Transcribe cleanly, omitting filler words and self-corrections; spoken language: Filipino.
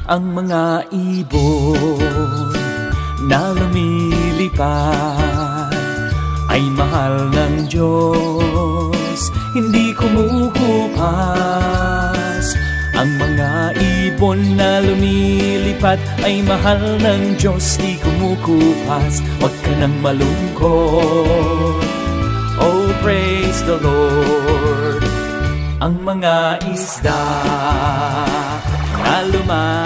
Ang mga ibon na lumilipad ay mahal ng Diyos, hindi kumukupas. Ang mga ibon na lumilipad ay mahal ng Diyos, di kumukupas. Huwag ka nang malungkot, oh praise the Lord. Ang mga isda na